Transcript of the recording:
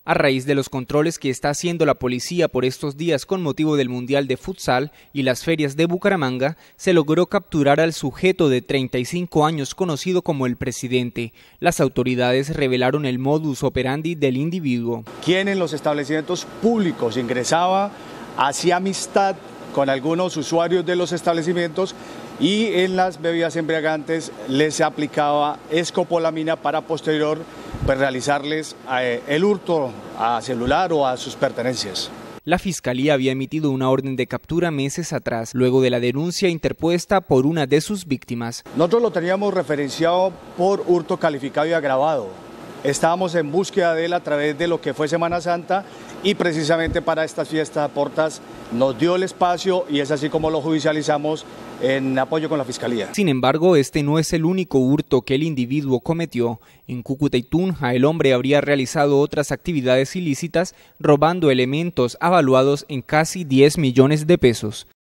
A raíz de los controles que está haciendo la policía por estos días con motivo del Mundial de Futsal y las ferias de Bucaramanga, se logró capturar al sujeto de 35 años conocido como el Presidente. Las autoridades revelaron el modus operandi del individuo. Quien en los establecimientos públicos ingresaba, hacía amistad con algunos usuarios de los establecimientos y en las bebidas embriagantes les aplicaba escopolamina para posterior realizarles el hurto a celular o a sus pertenencias. La Fiscalía había emitido una orden de captura meses atrás, luego de la denuncia interpuesta por una de sus víctimas. Nosotros lo teníamos referenciado por hurto calificado y agravado. Estábamos en búsqueda de él a través de lo que fue Semana Santa y precisamente para estas fiestas Portas nos dio el espacio y es así como lo judicializamos en apoyo con la Fiscalía. Sin embargo, este no es el único hurto que el individuo cometió. En Cúcuta y Tunja, el hombre habría realizado otras actividades ilícitas, robando elementos avaluados en casi 10 millones de pesos.